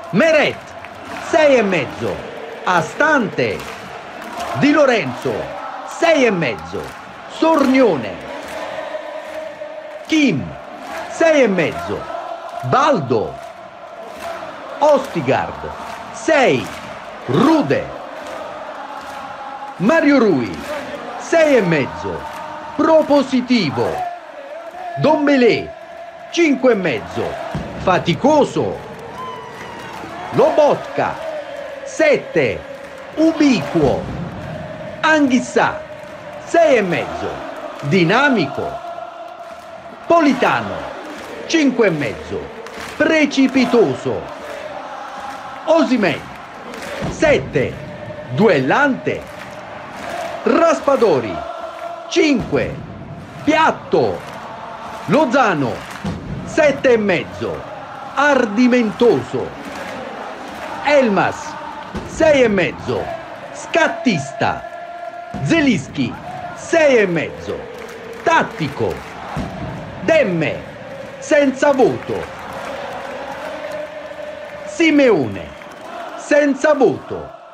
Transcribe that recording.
Meret, 6,5. Astante. Di Lorenzo, 6,5. Sornione. Kim, 6,5. Baldo. Ostigard, 6. Rude. Mario Rui, 6,5. Propositivo. Dombelé, 5,5. Faticoso. Lobotka, 7. Ubiquo. Anghissà, 6,5. Dinamico. Politano, 5,5. Precipitoso. Osimhen, 7. Duellante. Raspadori, 5. Piatto. Lozano, 7,5. Ardimentoso. Elmas, 6,5. Scattista. Zelischi, 6,5. Tattico. Demme, senza voto. Simeone, senza voto.